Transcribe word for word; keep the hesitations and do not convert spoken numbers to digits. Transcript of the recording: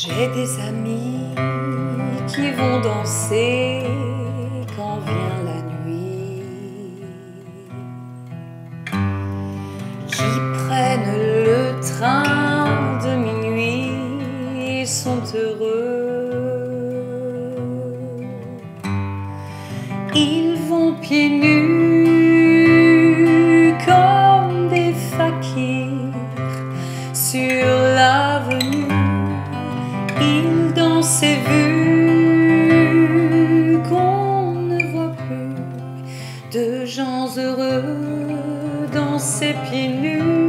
J'ai des amis qui vont danser quand vient la nuit, qui prennent le train de minuit, ils sont heureux. Ils vont pieds nus comme des fakirs sur l'avenue. Ils dansent et vu qu'on ne voit plus de gens heureux dans ses pieds nus.